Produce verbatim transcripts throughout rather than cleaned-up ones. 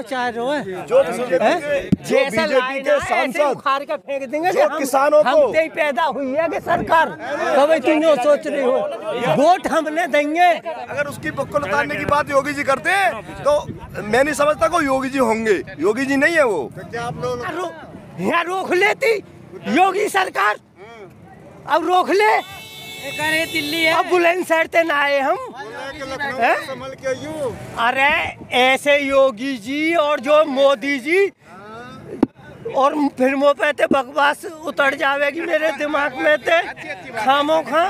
चाह रहे हैं जो जैसा लाइन है ऐसे उखाड़ के फेंक देंगे कि हम किसानों को हम पैदा हुई है कि सरकार कभी तुम सोच रही हो वोट हमने देंगे। अगर उसकी बुक्कल उतारने की बात योगी जी करते हैं तो मैं नहीं समझता को योगी जी होंगे। योगी जी नहीं है वो। क्या आप लोग यहाँ रोक लेती योगी सरकार, अब रोक ले दिल्ली है। अब बुलंदशहर से ना आए हम। अरे ऐसे योगी जी और जो मोदी जी और फिल्मों पे ते बकवास उतर जावेगी मेरे दिमाग में ते खामों खा।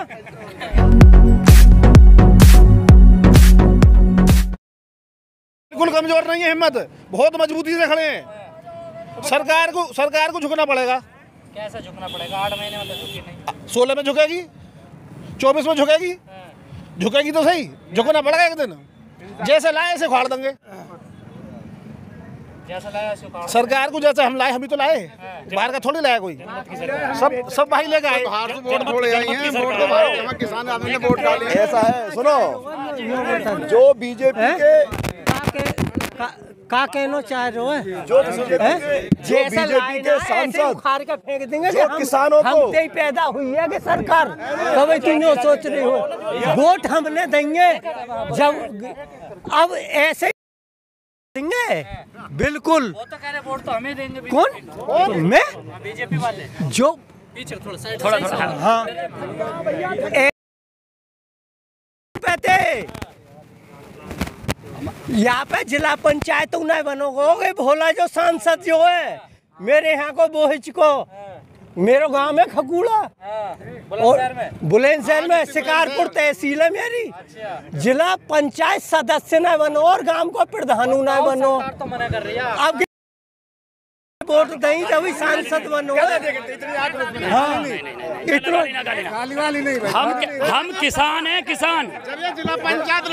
बिल्कुल कमजोर नहीं है, हिम्मत बहुत मजबूती से खड़े हैं। सरकार को सरकार को झुकना पड़ेगा। कैसे झुकना पड़ेगा? आठ महीने में तो झुकी नहीं। सोलह में झुकेगी, चौबीस में झुकेगी, झुकेगी तो सही, झुकना पड़ेगा एक दिन। जैसे लाए ऐसे उखाड़ देंगे। जैसे लाए ऐसे उखाड़। सरकार को जैसे हम लाए, हम ही तो लाए, बाहर का थोड़ी लाया कोई। सब सब भाई लेके आए। वोट थोड़े आई हैं, वोट तो बाहर किसान आदमी ने वोट डाले। ऐसा है, सुनो जो बीजेपी के का कहना चाह रहे हैं जो जैसा लाइन है ऐसे उखाड़ के फेंक देंगे कि हम किसानों को हम पैदा हुई है कि सरकार कभी तुम सोच रही हो वोट हमने देंगे। जब अब ऐसे देंगे बिल्कुल वो तो कह रहे वोट तो हमें देंगे। कौन? मैं बीजेपी वाले जो पीछे थोड़ा साइड थोड़ा हाँ यहाँ पे जिला पंचायत नहीं बनोगे। भोला जो सांसद जो है मेरे यहाँ को बोहिच को मेरे गांव में खकूड़ा और बुलंदशहर में शिकारपुर तहसील है मेरी। जिला पंचायत सदस्य न बनो और गांव को प्रधान न बनो। तो मना कर रही है। अब वोट नहीं तभी सांसद बनो। हाँ इतना हम हम किसान हैं, किसान। जिला पंचायत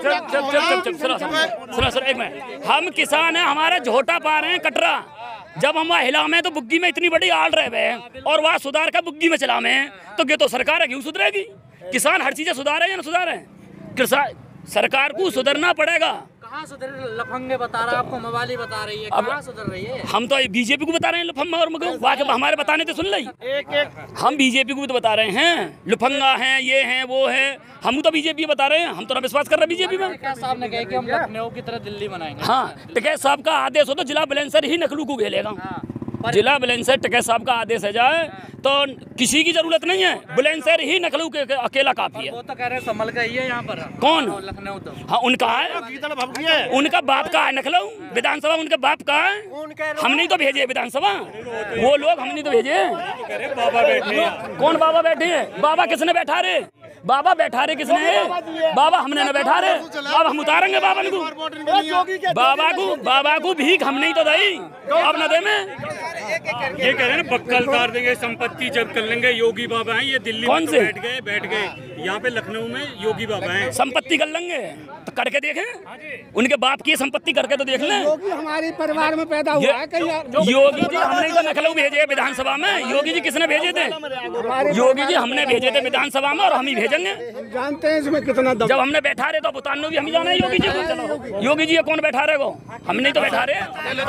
एक मिनट, हम किसान हैं, हमारा झोटा पा रहे हैं कटरा। जब हम वहाँ हिला में तो बुग्गी में इतनी बड़ी आड़ रहे हुए और वहाँ सुधार का बुग्गी में चला में तो ये तो सरकार है, क्यों सुधरेगी? किसान हर चीजें सुधारे या ना सुधारे? किसान सरकार को सुधरना पड़ेगा। कहाँ सुधर? लफंगे बता रहा, आपको मवाली बता रही है, कहाँ सुधर रही है? हम तो बीजेपी को बता रहे हैं लफंगा और मगर वाकई हमारे बताने तो सुन ली। एक एक हम बीजेपी को भी तो बता रहे हैं लफंगा हैं, ये हैं, वो है। हम तो बीजेपी बता रहे हैं, हम तो विश्वास कर रहे हैं बीजेपी में। टिकैत साहब ने कहा कि हम लखनऊ की तरह दिल्ली बनाएंगे। हाँ, टिकैत साहब का आदेश हो तो जिला बुलंदशहर ही नकलू को घेलेगा। जिला बुलंदशहर टिकैत साहब का आदेश है जाए तो किसी की जरूरत नहीं है, बुलंदशहर ही नकलू के अकेला काफी है। वो तो कह रहे हैं संभल का ही है यहाँ पर। कौन? लखनऊ तो हाँ उनका है, उनका बाप का है नखलऊ विधानसभा, उनके बाप का है। हम नहीं तो भेजे विधानसभा, वो लोग हम नहीं तो भेजे। बाबा बैठे, कौन बाबा बैठे हैं? बाबा किसने बैठा रे? बाबा बैठा रे किसने है? बाबा हमने न बैठा रे। अब हम उतारेंगे बाबा को, बाबा को बाबा को भीख हम नहीं तो दई, अब न दे में। ये कह रहे हैं बक्कल उतार देंगे, संपत्ति जब्त कर लेंगे। योगी बाबा हैं ये दिल्ली में तो बैठ गए बैठ गए यहाँ पे लखनऊ में योगी बाबा हैं। संपत्ति कर लेंगे तो करके देखें, उनके बाप की संपत्ति करके तो देख लें। योगी हमारे परिवार में पैदा हुआ है कहीं। योगी जी हमने तो लखनऊ भेजे विधानसभा में। योगी जी किसने भेजे थे? योगी जी हमने भेजे थे विधानसभा में और हम ही भेजेंगे। जानते हैं इसमें कितना दम। जब हमने बैठा रहे तो उतारने भी हम ही जाना है योगी जी को। योगी जी ये कौन बैठा रहे को? हम नहीं तो बैठा रहे,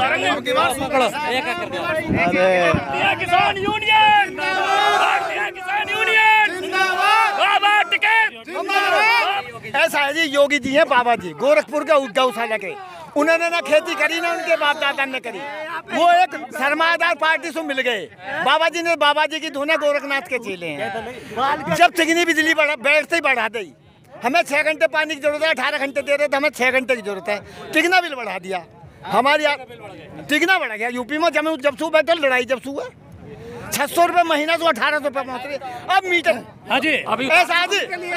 भारतीय किसान यूनियन, भारतीय किसान यूनियन, बाबा टिकैत। ऐसा है जी, योगी जी हैं बाबा जी गोरखपुर के गौशाला के। उन्होंने ना खेती करी ना उनके बाप दादा ने करी, वो एक सरमादार पार्टी से मिल गए। बाबा जी ने बाबा जी की धुने गोरखनाथ के चेले हैं। जब चिकनी बिजली बैठते ही बढ़ा दी। हमें छह घंटे पानी की जरूरत है, अठारह घंटे दे रहे थे, हमें छह घंटे की जरूरत है। टिकना बिल बढ़ा दिया हमारी, टिकना बढ़ा गया। यूपी में जब जब सू बैठे लड़ाई जब सू है छह सौ रुपये महीना से अठारह सौ रुपये पहुँच रही। अब मीटर हाँ जी, अभी ऐसा है जी,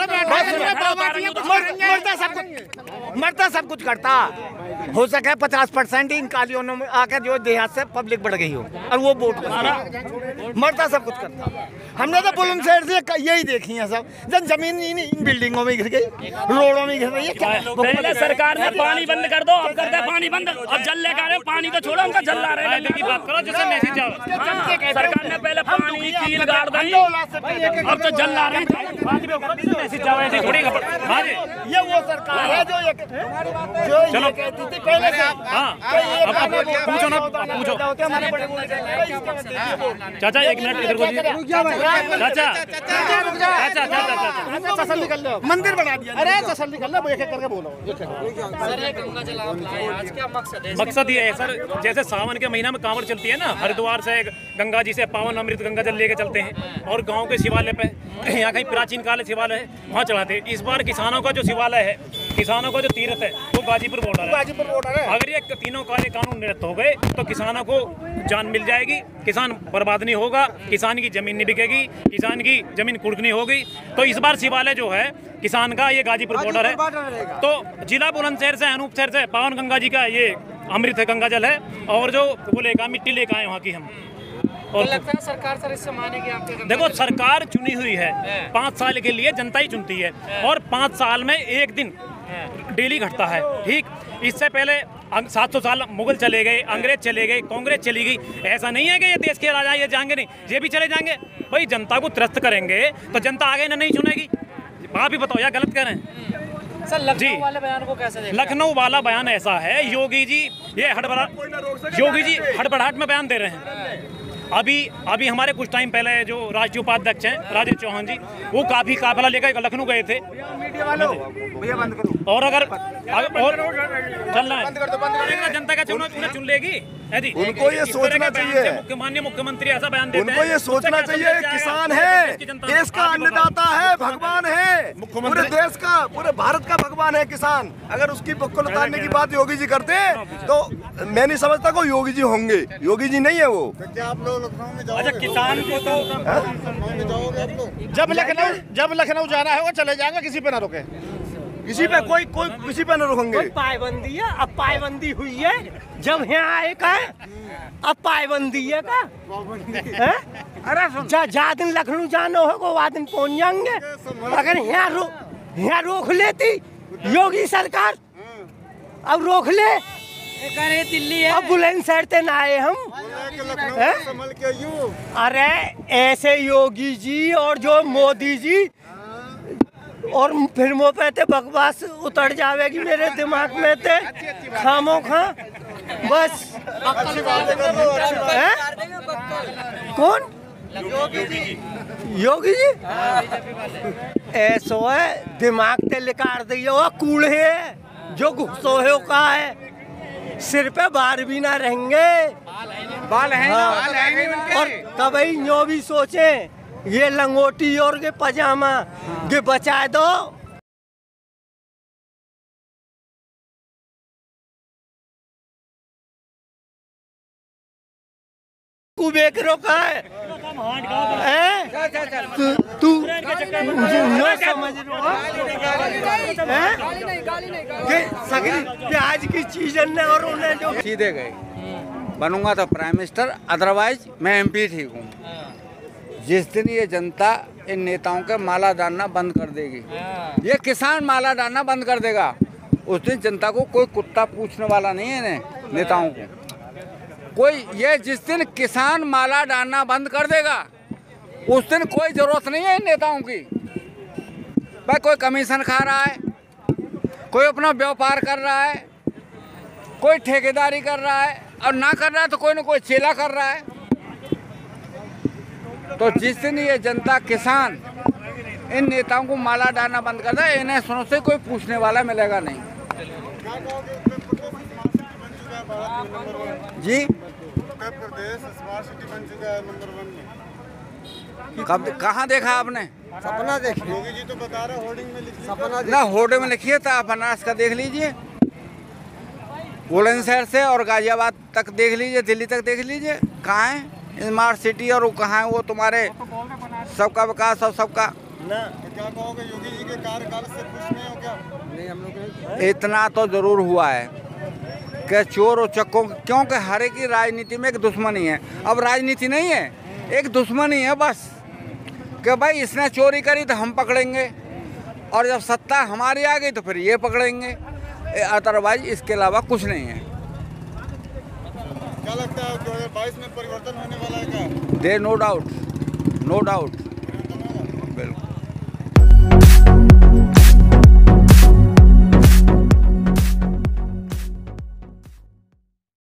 मरता सब कुछ मरता सब कुछ करता। हो सके पचास परसेंट इन कालियों में आकर जो देहात से पब्लिक बढ़ गई हो और वो वोट मरता सब कुछ करता। हमने तो बुलंदशहर से यही देखी है सब। जब जमीन इन, इन बिल्डिंगों में गिर गई, रोडों में गिर रही है। पहले सरकार ने पानी बंद कर दो, अब करते पानी बंद। अब जल लेकर पानी तो छोड़ो, उनका जल ला रहे की बात करो जैसे मैसेज आओ। सरकार ने पहले पानी कील गाड़ दी, अब तो जल ला रहे हैं। ये वो सरकार है जो ये जो ये कहती थी पहले से। पूछो ना, पूछो चाचा, एक मिनट इधर को, चाचा चाचा चाचा तसल्ली कर लो, मंदिर बना दिया, अरे तसल्ली कर लो, एक एक करके बोलो। सर ये गंगा जल आप लाए, आज क्या मकसद है? मकसद ये है सर, जैसे सावन के महीना में कांवड़ चलती है ना, हरिद्वार से गंगा जी से पावन अमृत गंगा जल लेके चलते हैं और गांव के शिवालय पे, यहाँ कहीं प्राचीन काल शिवालय है, वहाँ चढ़ाते हैं। इस बार किसानों का जो शिवालय है, किसानों का जो तीर्थ है, वो गाजीपुर बॉर्डर है। गाजीपुर बॉर्डर है। अगर ये तीनों कार्य कानून निरस्त हो गए तो किसानों को जान मिल जाएगी, किसान बर्बाद नहीं होगा, किसान की जमीन नहीं बिकेगी, किसान की जमीन कुर्कनी होगी। तो इस बार शिवालय जो है किसान का, ये गाजीपुर बॉर्डर है। तो जिला बुलंदशहर से, अनूपशहर से पावन गंगा जी का ये अमृत गंगा जल है, और जो वो लेकर मिट्टी लेकर आए वहाँ की हम। और लगता है सरकार सर इससे मानेगी आपके? देखो, सरकार चुनी हुई है, पाँच साल के लिए जनता ही चुनती है, और पाँच साल में एक दिन डेली घटता है, ठीक। इससे पहले सात सौ साल मुगल चले गए, अंग्रेज चले गए, कांग्रेस चली गई। ऐसा नहीं है कि ये देश के राजा ये जाएंगे नहीं, ये भी चले जाएंगे। भाई जनता को त्रस्त करेंगे तो जनता आगे ना नहीं चुनेगी। आप ही बताओ, या गलत कह रहे हैं? सर लखनऊ वाले बयान को कैसे देखते हैं? लखनऊ वाला बयान ऐसा है, योगी जी ये हड़बड़ा योगी जी हड़बड़ाहट में बयान दे रहे हैं। अभी अभी हमारे कुछ टाइम पहले जो राष्ट्रीय उपाध्यक्ष हैं राजेश चौहान जी, वो काफी काफिला लेकर लखनऊ गए थे। और अगर और चलना है जनता का चुनाव उन्हें चुन लेगी, है जी। उनको ये सोचना चाहिए, मुख्य माननीय मुख्यमंत्री ऐसा बयान देते हैं, उनको ये सोचना चाहिए, किसान है, देश का अन्नदाता है, भगवान है, पूरे देश का, पूरे भारत का भगवान है किसान। अगर उसकी बक्कल उतारने की बात योगी जी करते तो मैं नहीं समझता को योगी जी होंगे। योगी जी नहीं है वो। क्या आप लोग लखनऊ में जाओगे? अच्छा, किसान को तो जब लखनऊ जब लखनऊ जाना है वो चले जाएंगे, किसी पे ना रुके, किसी पे कोई कोई किसी पे न रुकेंगे। पाबंदी है, अब पाबंदी हुई है, जब यहाँ आए का अब पाबंदी है का? अरे जा, जा दिन लखनऊ जाना होगा वह दिन पहुँच जाएंगे। अगर यहाँ रो यहाँ रोक लेती योगी सरकार, अब रोक ले, दिल्ली है, अब बुलंदशहर से ना आए हम। अरे ऐसे योगी जी और जो मोदी जी और फिल्मों पे ते बकवास उतर जाएगी मेरे दिमाग में ते खामो खा बस। है? कौन? योगी जी ऐसो है, दिमाग ते लिकार दिए वो कूड़े जो गुस्सो है का है, सिर पे बाल भी ना रहेंगे, बाल है ना, बाल है नहीं उनके। और कभी यो भी सोचे ये लंगोटी और के पजामा के बचा दो। तू बेकरो का है, तू तू न समझ सगरी प्याज की चीज ने और उन्हें जो सीधे गए, बनूंगा तो प्राइम मिनिस्टर, अदरवाइज मैं एमपी ठीक हूँ। जिस दिन ये जनता इन नेताओं के माला डालना बंद कर देगी, ये किसान माला डालना बंद कर देगा, उस दिन जनता को कोई कुत्ता पूछने वाला नहीं है इन्हें नेताओं को कोई। ये जिस दिन किसान माला डालना बंद कर देगा उस दिन कोई जरूरत नहीं है इन नेताओं की। भाई कोई कमीशन खा रहा है, कोई अपना व्यापार कर रहा है, कोई ठेकेदारी कर रहा है, और ना कर रहा है तो कोई ना कोई चेला कर रहा है। तो जिस दिन ये जनता किसान इन नेताओं को माला डालना बंद कर दे, इन्हें सुनो से कोई पूछने वाला मिलेगा नहीं। जी प्रदेश स्मार्ट सिटी बन चुका है नंबर वन में। कब कहाँ देखा आपने? सपना देखिए, योगी जी तो बता रहे होर्डिंग में लिखिए, सपना ना होर्डिंग में लिखिए था, आप बनारस का देख लीजिए, बुलंदशहर से और गाजियाबाद तक देख लीजिए, दिल्ली तक देख लीजिए, कहाँ है स्मार्ट सिटी और वो कहाँ है वो तुम्हारे सबका विकास और सबका। तो क्या कहोगे, योगी जी के कार्यकाल से खुश नहीं हो क्या? नहीं, हम लोग इतना तो जरूर हुआ है कि चोर और चक्कों, क्योंकि हर एक की राजनीति में एक दुश्मनी है। अब राजनीति नहीं है, एक दुश्मनी है बस, कि भाई इसने चोरी करी तो हम पकड़ेंगे, और जब सत्ता हमारी आ गई तो फिर ये पकड़ेंगे, अदरवाइज इसके अलावा कुछ नहीं है। क्या लगता है दो हज़ार बाईस में परिवर्तन होने वाला है क्या? दे नो डाउट, नो डाउट।